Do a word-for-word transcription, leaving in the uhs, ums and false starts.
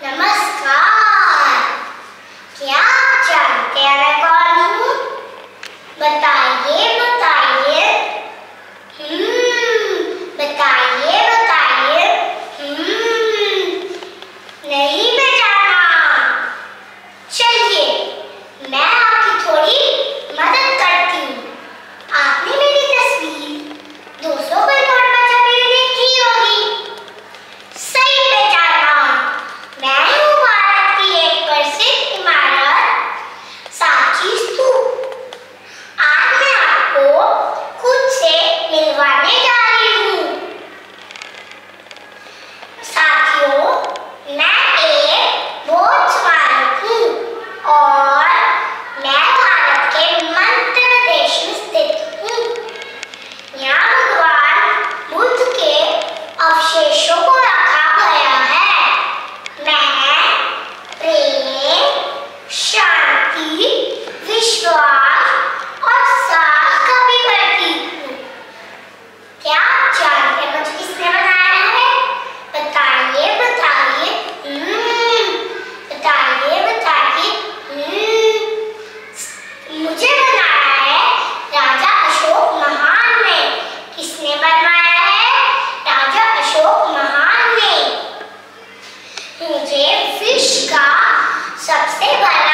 नमस्कार। क्या आप जानते हैं मैं कौन हूँ? बताइए बताइए। हम्म बताइए बताइए। हम्म नहीं पहचाना। चलिए मैं आपकी थोड़ी मदद करती हूँ। आपने मेरी तस्वीर दो सौ बिलबोर्ड पर छपी हुई देखी होगी। सही पहचाना। मैं हूँ भारत की एक प्रसिद्ध इमारत सांची स्तूप। आज मैं आपको खुद से मिलवाने जा रही हूँ। साथियों, मैं एक बौद्ध स्मारक हूँ और मैं भारत के मध्य प्रदेश में स्थित हूँ। यहाँ भगवान बुद्ध के अवशेषों को रखा गया है। मैं प्रेम, शांति, विश्वास और साहस का भी प्रतीक हूँ। क्या आप जानते हैं मुझे किसने बनाया है? बताइए बताइए। हम्म बताइए बताइए। हम्म मुझे बनाया है राजा अशोक महान ने। किसने बनवाया है? राजा अशोक महान ने। मुझे विश्व का सबसे बड़ा